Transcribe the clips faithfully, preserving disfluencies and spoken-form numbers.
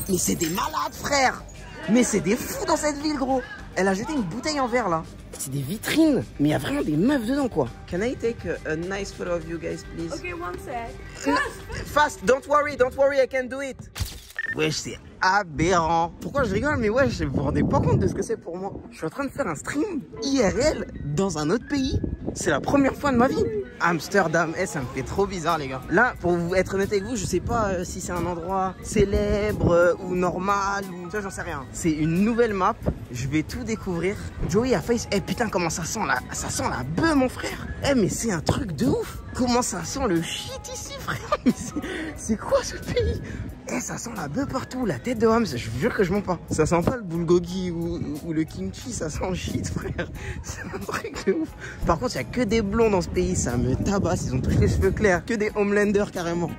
mais c'est des malades, frère. Mais c'est des fous dans cette ville, gros. Elle a jeté une bouteille en verre, là. C'est des vitrines, mais il y a vraiment des meufs dedans, quoi. Can I take a, a nice photo of you guys, please? Okay, one sec. Fast. Fast, don't worry, don't worry, I can do it. Wesh, c'est aberrant. Pourquoi je rigole? Mais wesh, vous vous rendez pas compte de ce que c'est pour moi. Je suis en train de faire un stream I R L dans un autre pays. C'est la première fois de ma vie. Amsterdam, eh, ça me fait trop bizarre, les gars. Là, pour vous être honnête avec vous, je sais pas euh, si c'est un endroit célèbre euh, ou normal ou tu vois, j'en sais rien. C'est une nouvelle map. Je vais tout découvrir. Joey a failli. Eh putain, comment ça sent là? Ça sent la bœuf, mon frère. Eh, mais c'est un truc de ouf. Comment ça sent le shit ici, frère? C'est quoi ce pays? Eh, ça sent la bœuf partout, la tête de Homs, je vous jure que je mens pas. Ça sent pas le bulgogi ou, ou le kimchi, ça sent le shit, frère. C'est un truc de ouf. Par contre, il y a que des blonds dans ce pays, ça me tabasse, ils ont tous les cheveux clairs. Que des Homelanders, carrément.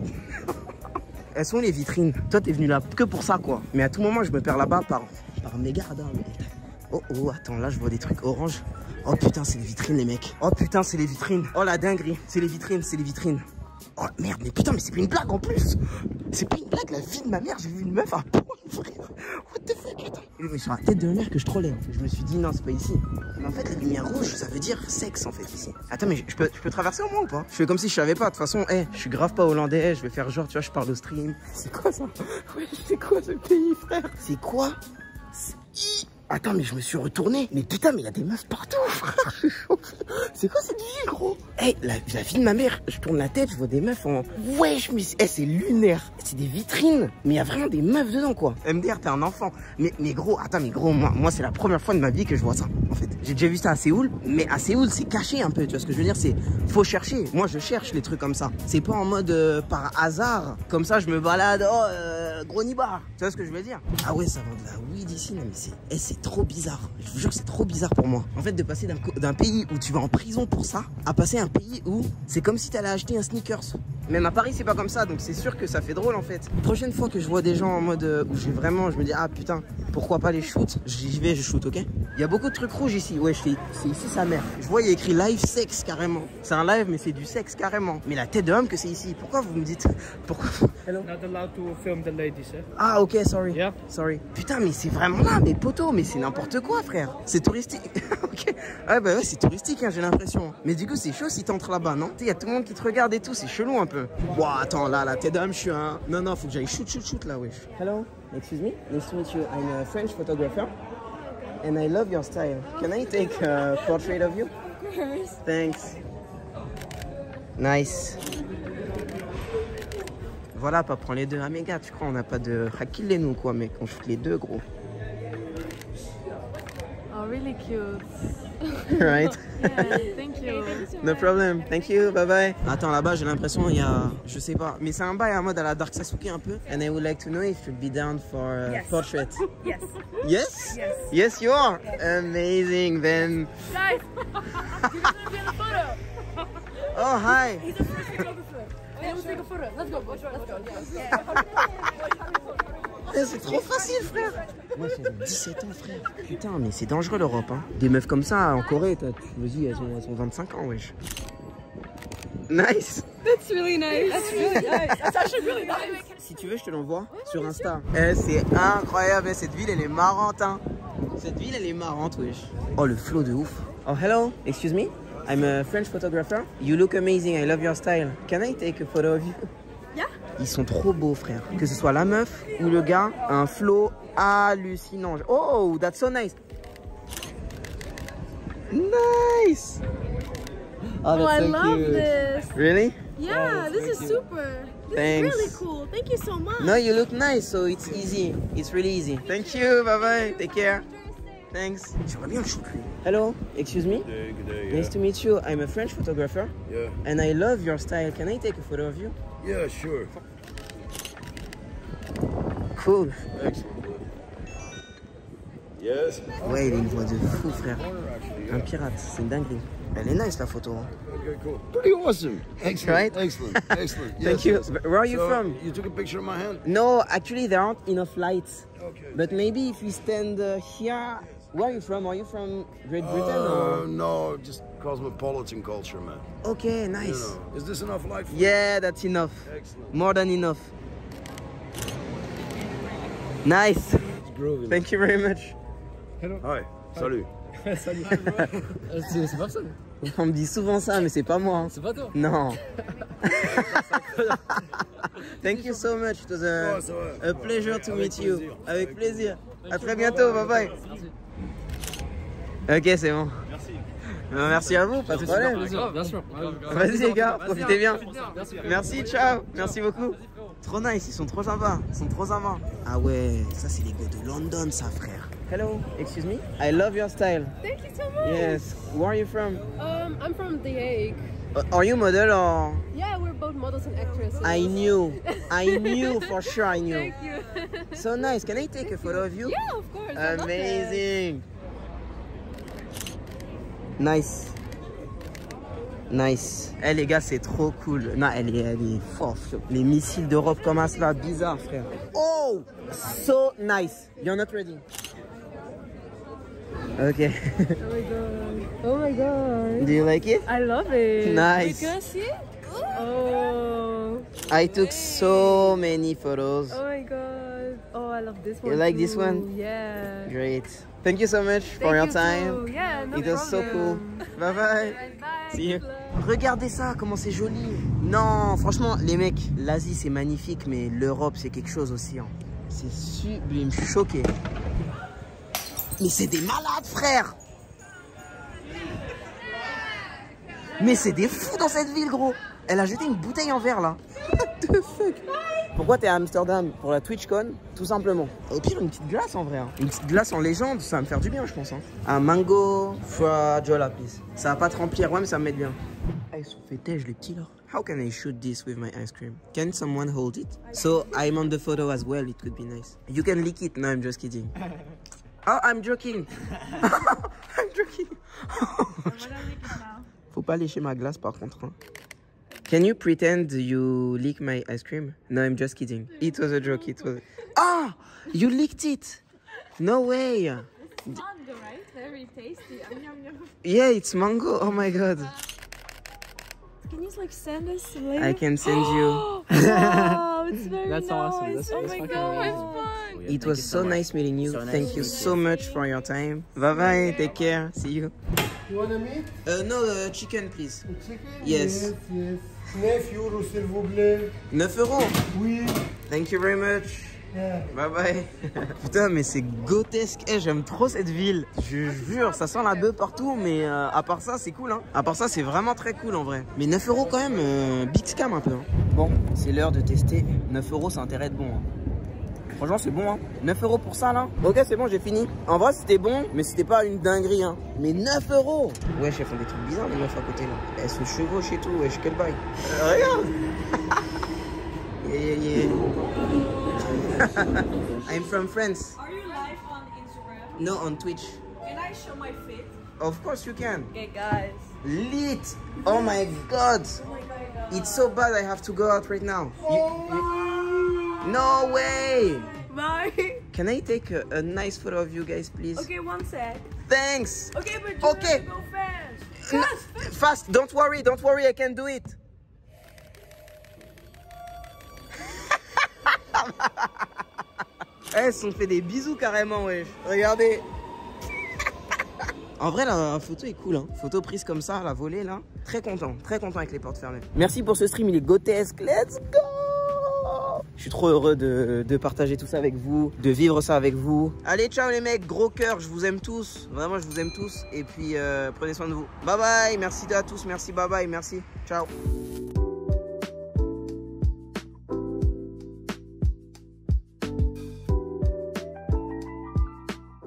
Elles sont les vitrines. Toi, t'es venu là que pour ça, quoi. Mais à tout moment, je me perds là-bas par, par mégarde. Hein, mais... Oh, oh, attends, là, je vois des trucs orange. Oh putain, c'est les vitrines, les mecs. Oh putain, c'est les vitrines. Oh la dinguerie. C'est les vitrines, c'est les vitrines. Oh merde, mais putain, mais c'est pas une blague en plus. C'est pas une blague, la vie de ma mère, j'ai vu une meuf à poil, frère. What the fuck, attends. Mais sur la tête de ma mère que je trollais. Je me suis dit, non, c'est pas ici. Mais en fait, la lumière rouge, ça veut dire sexe, en fait, ici. Attends, mais je peux, je peux traverser au moins ou pas? Je fais comme si je savais pas. De toute façon, hey, je suis grave pas hollandais. Je vais faire genre, tu vois, je parle au stream. C'est quoi ça? Ouais, c'est quoi ce pays, frère? C'est quoi? Attends, mais je me suis retourné. Mais putain, mais il y a des meufs partout, frère. C'est quoi cette vie, gros? Eh, hey, la, la vie de ma mère, je tourne la tête, je vois des meufs en... Wesh, mais hey, c'est lunaire. C'est des vitrines. Mais il y a vraiment des meufs dedans, quoi. M D R, t'es un enfant. Mais, mais gros, attends, mais gros, moi, moi c'est la première fois de ma vie que je vois ça, en fait. J'ai déjà vu ça à Séoul, mais à Séoul, c'est caché un peu, tu vois ce que je veux dire? C'est... Faut chercher. Moi, je cherche les trucs comme ça. C'est pas en mode euh, par hasard. Comme ça, je me balade, oh, euh, gros nibar. Tu vois ce que je veux dire? Ah ouais, ça vend de la weed ici, non, mais c'est... Eh, c'est trop bizarre. Je vous jure que c'est trop bizarre pour moi. En fait, de passer d'un pays où tu vas en prison pour ça, à passer à un pays où c'est comme si tu allais acheter un sneakers. Même à Paris, c'est pas comme ça, donc c'est sûr que ça fait drôle en fait. Prochaine fois que je vois des gens en mode euh, où j'ai vraiment, je me dis, ah putain, pourquoi pas les shoot? J'y vais, je shoot, ok? Il y a beaucoup de trucs rouges ici. Ouais, c'est ici sa mère. Je vois, il y a écrit live sexe carrément. C'est un live, mais c'est du sexe carrément. Mais la tête de homme que c'est ici. Pourquoi vous me dites? Pourquoi? Hello? Not allowed to film the ladies, eh? Ah, ok, sorry. Yeah. Sorry. Putain, mais c'est vraiment là, mes potos, mais c'est n'importe quoi, frère. C'est touristique. Ok. Ouais, bah ouais, c'est touristique, hein, j'ai l'impression. Mais du coup, c'est chaud si t'entres là-bas, non? Tu sais, il y a tout le monde qui te regarde et tout, c'est chelou un peu. Wow, attends, là, la tête d'homme, je suis un. Non, non, faut que j'aille shoot, shoot, shoot là, wesh. Hello, excuse me. Nice to meet you. I'm a French photographer. And I love your style. Can I take a portrait of you? Of course. Thanks. Nice. Voilà, pas prendre les deux. Ah, mais gars, tu crois, on n'a pas de Hakil les nous, quoi, mec. On shoot les deux, gros. Oh, really cute. Right? Yeah, thank you. No problem. Thank you. Bye bye. Attends, là-bas, j'ai l'impression il y a, je sais pas, mais c'est un bail en mode à la Dark Sasuke un peu. And I would like to know if you'd be down for a Yes. portrait. Yes. Yes? Yes. Yes, you are. Amazing, then. Guys, he's gonna be in the photo. Oh, hi. He's the first photographer. Okay, let's take a photo. Let's go, boys. Let's go. Yeah. Eh, c'est trop facile, frère. Moi, j'ai dix-sept ans, frère. Putain, mais c'est dangereux l'Europe, hein. Des meufs comme ça en Corée, vas-y, elles ont, elles ont vingt-cinq ans, wesh. Nice. That's really nice. That's really nice. That's actually really nice. Si tu veux, je te l'envoie sur Insta. Eh, c'est incroyable, cette ville, elle est marrante, hein. Cette ville, elle est marrante, wesh. Oh, le flow de ouf. Oh, hello, excuse me. I'm a French photographer. You look amazing, I love your style. Can I take a photo of you? Yeah. Ils sont trop beaux, frère. Que ce soit la meuf ou le gars, un flow hallucinant. Oh, that's so nice. Nice. Oh, that's Oh, I so love cute. this. Really? Yeah, this is super. This Thanks. is really cool. Thank you so much. No, you look nice, so it's easy. It's really easy. Thank you. Bye bye. Take care. Thanks. J'aimerais bien le shoot, lui. Hello, excuse me. Good day, good day, yeah. Nice to meet you. I'm a French photographer. Yeah. And I love your style. Can I take a photo of you? Yeah, sure. Cool. Excellent. Yes. Ouais, il a une voix de fou, frère. Un pirate, c'est une dinguerie. Elle est nice, la photo. Hein. Okay, cool. Pretty awesome. Excellent. Right? Excellent. Excellent. Thank Yes, you. yes. Where are you So, from? You took a picture of my hand? No, actually, there aren't enough lights. Okay. But maybe if we stand uh, here. Where are you from? Are you from Great Britain? Uh, or? no, just cosmopolitan culture, man. Okay, You nice. know. Is this enough light for you? Yeah, that's enough. Excellent. More than enough. Nice. It's groovy. Thank you very much. Hi. Salut. Salut. Euh, C'est c'est pas ça. On me dit souvent ça, mais c'est pas moi. Hein. C'est pas toi. Non. Thank you so much. It was a, Ouais, ça va. a pleasure to Avec meet you. plaisir. Avec Avec plaisir. À très bientôt. Bye bye. Ok, c'est bon. Merci. Euh, Merci à vous, pas de problème. Bien sûr, bien sûr. Vas-y les gars, profitez bien. Merci. Merci, ciao. Merci beaucoup. Trop nice, ils sont trop sympas. Ils sont trop sympas. Ah ouais, ça c'est les gars de London, ça frère. Hello, excuse me. I love your style. Thank you so much. Yes. Where are you from? Um, I'm from The Hague. Uh, are you model or? Yeah, we're both models and actresses. I knew. I knew for sure. I knew. Thank you. So nice. Can I take a photo of you? Yeah, of course. I love it. Amazing. Nice. Nice. Eh les gars, c'est trop cool. Non, elle est, elle est forte. Les missiles d'Europe comme un cela, bizarre frère. Oh, so nice. You're not ready. Okay. Oh my god. Oh my god. Do you like it? I love it. Nice. You can see it? Oh. I took so many photos. Oh my god. Oh, I love this one. You like too. this one? Yeah. Great. Thank you so much for Thank your you time. too. Yeah, no It was so cool. problem. Bye bye. Bye bye. See you. Good luck. Regardez ça, comment c'est joli. Non, franchement, les mecs, l'Asie c'est magnifique, mais l'Europe c'est quelque chose aussi. Hein. C'est sublime, je suis choqué. Mais c'est des malades, frère. Mais c'est des fous dans cette ville, gros. Elle a jeté une bouteille en verre, là. What the fuck? Pourquoi t'es à Amsterdam? Pour la TwitchCon? Tout simplement. Au pire, une petite glace en vrai. Hein. Une petite glace en légende, ça va me faire du bien, je pense. Hein. Un mango frajola, please. Ça va pas te remplir, ouais, mais ça va me mettre bien. Ah, ils sont fêtés, les petits là. How can I shoot this with my ice cream? Can someone hold it? So I'm on the photo as well, it could be nice. You can lick it. No, I'm just kidding. Oh, I'm joking. I'm joking. Faut pas lécher ma glace par contre. Hein. Can you pretend you lick my ice cream? No, I'm just kidding. It was a joke. It was. Ah, you licked it. No way. Mango, right? Very tasty. Yum, yum, yum. Yeah, it's mango. Oh my god. Can you like send us later? I can send you. Wow, it's very That's nice. awesome. That's- oh that's my fucking god, amazing. it's fun. It was so nice meeting you. So nice Thank to you meet so you. much for your time. Bye bye. Take care. See you. You wanna meet? Uh, no, uh, chicken, please. The chicken? Yes. Yes, yes. neuf euros, s'il vous plaît. neuf euros. Oui. Thank you very much. Yeah. Bye bye. Putain, mais c'est grotesque. Eh, j'aime trop cette ville. Je jure, ça sent la bœuf partout, mais euh, à part ça, c'est cool. Hein. À part ça, c'est vraiment très cool en vrai. Mais neuf euros quand même, euh, big scam un peu. Hein. Bon, c'est l'heure de tester. neuf euros, ça a intérêt de bon. Hein. Franchement, c'est bon. Hein. neuf euros pour ça là. Ok, c'est bon, j'ai fini. En vrai, c'était bon, mais c'était pas une dinguerie. Hein. Mais neuf euros. Ouais, elles font des trucs bizarres, les meufs à côté là. Elles se chevauchent et tout. Wesh, quel bail. Euh, regarde. Yeah, yeah, yeah. I'm from France. Are you live on Instagram? No, on Twitch. Can I show my fit? Of course you can. Okay, guys. Lit. Oh my god. It's so bad I have to go out right now. You- you- No way. Bye. Can I take a, a nice photo of you guys, please? Okay, one sec. Thanks. Okay, but you Okay. have to go fast. No, Fast, fast. fast. Don't worry. Don't worry. I can do it. Elles se sont fait des bisous carrément, wesh. Regardez. En vrai, la photo est cool, hein. Photo prise comme ça, la volée, là. Très content, très content avec les portes fermées. Merci pour ce stream, il est grotesque. Let's go! Je suis trop heureux de, de partager tout ça avec vous, de vivre ça avec vous. Allez, ciao les mecs, gros cœur, je vous aime tous. Vraiment, je vous aime tous. Et puis, euh, prenez soin de vous. Bye bye, merci à tous, merci, bye bye, merci. Ciao.